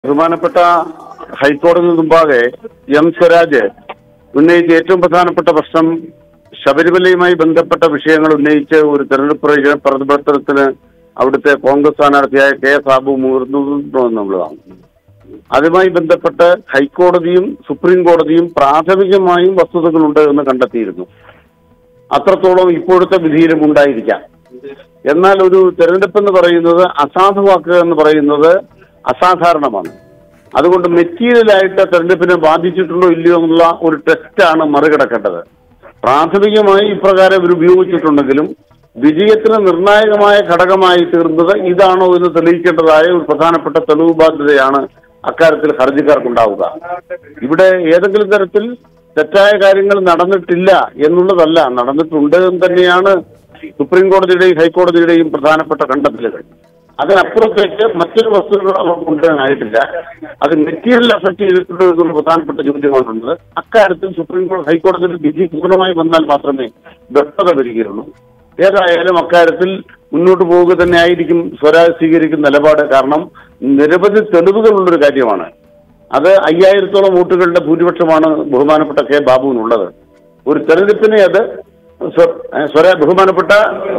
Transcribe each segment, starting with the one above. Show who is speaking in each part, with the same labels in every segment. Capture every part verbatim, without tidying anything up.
Speaker 1: ബഹുമാനപ്പെട്ട ഹൈക്കോടതി മുമ്പാകെ എം സ്വരാജ് ഉന്നയിച്ച ഏറ്റവും പ്രധാനപ്പെട്ട പ്രശ്നം ശബരിമലയുമായി ബന്ധപ്പെട്ട വിഷയങ്ങൾ ഉന്നയിച്ച് ഒരു തെരഞ്ഞെടുപ്പ് പ്രവർത്തനത്തിന് അവിടുത്തെ കോൺഗ്രസ് സ്ഥാനാർത്ഥിയായ കെ സാബു മുതിർന്നു എന്നുള്ളതാണ്. അതുമായി ബന്ധപ്പെട്ട് ഹൈക്കോടതിയും സുപ്രീം കോടതിയും പ്രാഥമികമായും വസ്തുതകളുണ്ട് എന്ന് കണ്ടെത്തിയിരുന്നു. അത്രത്തോളം ഇപ്പോഴത്തെ വിധിയിലും ഉണ്ടായിരിക്കാം. എന്നാൽ ഒരു തെരഞ്ഞെടുപ്പ് എന്ന് പറയുന്നത് അസാധുവാക്കുക എന്ന് പറയുന്നത് അസാധാരണമാണ്. അതുകൊണ്ട് മെറ്റീരിയലായിട്ട് തെരഞ്ഞെടുപ്പിനെ ബാധിച്ചിട്ടുണ്ടോ ഇല്ലയോ എന്നുള്ള ഒരു ടെസ്റ്റാണ് മറികടക്കേണ്ടത്. പ്രാഥമികമായി ഇപ്രകാരം ഇവർ ഉപയോഗിച്ചിട്ടുണ്ടെങ്കിലും വിജയത്തിന് നിർണായകമായ ഘടകമായി തീർന്നത് ഇതാണോ എന്ന് തെളിയിക്കേണ്ടതായ ഒരു പ്രധാനപ്പെട്ട തെളിവ് ബാധ്യതയാണ് അക്കാര്യത്തിൽ ഹർജിക്കാർക്കുണ്ടാവുക. ഇവിടെ ഏതെങ്കിലും തരത്തിൽ തെറ്റായ കാര്യങ്ങൾ നടന്നിട്ടില്ല എന്നുള്ളതല്ല, നടന്നിട്ടുണ്ട് എന്ന് തന്നെയാണ് സുപ്രീം കോടതിയുടെയും ഹൈക്കോടതിയുടെയും പ്രധാനപ്പെട്ട കണ്ടെത്തലുകൾ. അതിനപ്പുറത്തേക്ക് മറ്റൊരു വസ്തുക്കൾ അവർക്ക് കൊണ്ടുവരാനായിട്ടില്ല. അത് മെറ്റീരിയൽ അഫക്ട് ചെയ്തിട്ടുണ്ടോ എന്നുള്ള പ്രധാനപ്പെട്ട ചോദ്യമാണുള്ളത്. അക്കാര്യത്തിൽ സുപ്രീം കോടതി ഹൈക്കോടതിയുടെ വിധി പൂർണ്ണമായി വന്നാൽ മാത്രമേ വ്യക്തത വരികയുള്ളൂ. ഏതായാലും അക്കാര്യത്തിൽ മുന്നോട്ട് പോവുക തന്നെ ആയിരിക്കും സ്വരാജ് സ്വീകരിക്കുന്ന നിലപാട്. കാരണം നിരവധി തെളിവുകളുള്ളൊരു കാര്യമാണ്. അത് അയ്യായിരത്തോളം വോട്ടുകളുടെ ഭൂരിപക്ഷമാണ് ബഹുമാനപ്പെട്ട കെ ബാബുവിനുള്ളത്. ഒരു തെരഞ്ഞെടുപ്പിനെ അത് സ്വരാ ബഹുമാനപ്പെട്ട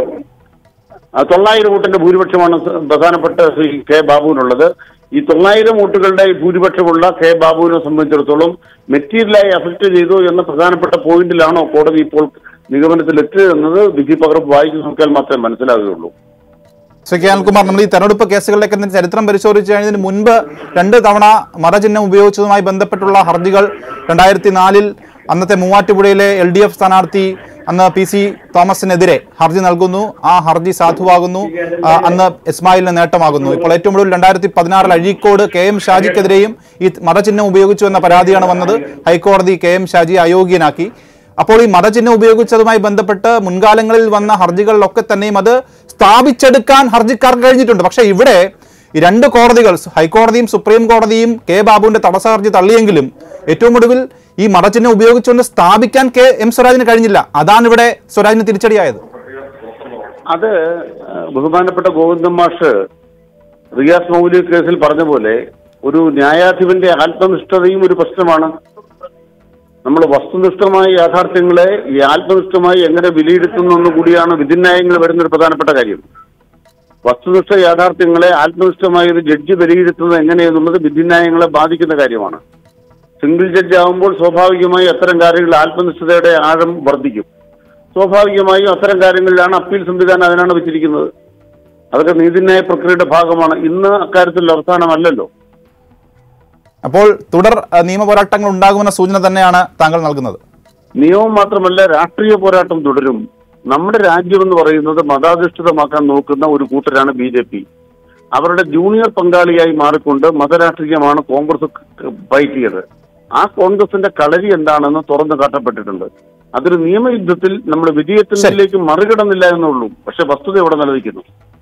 Speaker 1: തൊള്ളായിരം വോട്ടിന്റെ ഭൂരിപക്ഷമാണ് പ്രധാനപ്പെട്ട ശ്രീ കെ ബാബുവിനുള്ളത്. ഈ തൊള്ളായിരം വോട്ടുകളുടെ ഭൂരിപക്ഷമുള്ള കെ ബാബുവിനെ സംബന്ധിച്ചിടത്തോളം മെറ്റീരിയലായി അഫക്ട് ചെയ്തു എന്ന പ്രധാനപ്പെട്ട പോയിന്റിലാണോ കോടതി ഇപ്പോൾ നിഗമനത്തിലെത്തിയതെന്നത് വിധി പകർപ്പ് വായിച്ചു നോക്കിയാൽ മാത്രമേ മനസ്സിലാവുകയുള്ളൂ.
Speaker 2: ശ്രീ കെ അനിൽകുമാർ, നമ്മൾ ഈ തെരഞ്ഞെടുപ്പ് കേസുകളിലേക്ക് ചരിത്രം പരിശോധിച്ചു കഴിഞ്ഞതിന് മുൻപ് രണ്ട് തവണ മതചിഹ്നം ഉപയോഗിച്ചതുമായി ബന്ധപ്പെട്ടുള്ള ഹർജികൾ രണ്ടായിരത്തി നാലിൽ അന്നത്തെ മൂവാറ്റുപുഴയിലെ എൽ ഡി എഫ് സ്ഥാനാർത്ഥി അന്ന് പി സി തോമസിനെതിരെ ഹർജി നൽകുന്നു. ആ ഹർജി സാധുവാകുന്നു. അന്ന് ഇസ്മായിലിന് നേട്ടമാകുന്നു. ഇപ്പോൾ ഏറ്റവും ഒടുവിൽ രണ്ടായിരത്തി പതിനാറിൽ അഴീക്കോട് കെ എം ഷാജിക്കെതിരെയും ഈ മതചിഹ്നം ഉപയോഗിച്ചു എന്ന പരാതിയാണ് വന്നത്. ഹൈക്കോടതി കെ എം ഷാജിയെ അയോഗ്യനാക്കി. അപ്പോൾ ഈ മതചിഹ്നം ഉപയോഗിച്ചതുമായി ബന്ധപ്പെട്ട് മുൻകാലങ്ങളിൽ വന്ന ഹർജികളിലൊക്കെ തന്നെയും അത് സ്ഥാപിച്ചെടുക്കാൻ ഹർജിക്കാർക്ക് കഴിഞ്ഞിട്ടുണ്ട്. പക്ഷേ ഇവിടെ ഈ രണ്ട് കോടതികൾ, ഹൈക്കോടതിയും സുപ്രീം കോടതിയും കെ ബാബുവിന്റെ തടസ്സ ഹർജി തള്ളിയെങ്കിലും ഏറ്റവും ഒടുവിൽ ഈ മതചിഹ്നം ഉപയോഗിച്ചുകൊണ്ട് സ്ഥാപിക്കാൻ കെ എം സ്വരാജിന് കഴിഞ്ഞില്ല. അതാണ് ഇവിടെ സ്വരാജിന് തിരിച്ചടിയായത്.
Speaker 1: അത് ബഹുമാനപ്പെട്ട ഗോവിന്ദൻ മാഷ് റിയാസ് മൗലി കേസിൽ പറഞ്ഞ പോലെ ഒരു ന്യായാധിപന്റെ ആത്മനിഷ്ഠതയും ഒരു പ്രശ്നമാണ്. നമ്മൾ വസ്തുനിഷ്ഠമായ യാഥാർത്ഥ്യങ്ങളെ ഈ ആത്മനിഷ്ഠമായി എങ്ങനെ വിലയിരുത്തുന്നു എന്ന് കൂടിയാണ് വിധിന്യായങ്ങൾ വരുന്നൊരു പ്രധാനപ്പെട്ട കാര്യം. വസ്തുനിഷ്ഠ യാഥാർത്ഥ്യങ്ങളെ ആത്മനിഷ്ഠമായി ഒരു ജഡ്ജി വിലയിരുത്തുന്നത് എങ്ങനെയെന്നുള്ളത് വിധിന്യായങ്ങളെ ബാധിക്കുന്ന കാര്യമാണ്. സിംഗിൾ ജഡ്ജ് ആകുമ്പോൾ സ്വാഭാവികമായും അത്തരം കാര്യങ്ങളിൽ ആത്മനിഷ്ഠതയുടെ ആഴം വർദ്ധിക്കും. സ്വാഭാവികമായും അത്തരം കാര്യങ്ങളിലാണ് അപ്പീൽ സംവിധാനം അതിനാണ് വെച്ചിരിക്കുന്നത്. അതൊക്കെ നീതിന്യായ പ്രക്രിയയുടെ ഭാഗമാണ്. ഇന്ന് അക്കാര്യത്തിൽ അവസാനമല്ലല്ലോ.
Speaker 2: അപ്പോൾ തുടർ നിയമ പോരാട്ടങ്ങൾ ഉണ്ടാകുമെന്ന സൂചന തന്നെയാണ് താങ്കൾ നൽകുന്നത്.
Speaker 1: നിയമം മാത്രമല്ല, രാഷ്ട്രീയ പോരാട്ടം തുടരും. നമ്മുടെ രാജ്യം എന്ന് പറയുന്നത് മതാധിഷ്ഠിതമാക്കാൻ നോക്കുന്ന ഒരു കൂട്ടരാണ് ബി ജെ പി. അവരുടെ ജൂനിയർ പങ്കാളിയായി മാറിക്കൊണ്ട് മതരാഷ്ട്രീയമാണ് കോൺഗ്രസ് പയറ്റിയത്. ആ കോൺഗ്രസിന്റെ കളരി എന്താണെന്ന് തുറന്നു കാട്ടപ്പെട്ടിട്ടുണ്ട്. അതൊരു നിയമയുദ്ധത്തിൽ നമ്മുടെ വിജയത്തിലേക്ക് മറികടന്നില്ല എന്നുള്ളൂ. പക്ഷെ വസ്തുത ഇവിടെ നിലനിൽക്കുന്നു.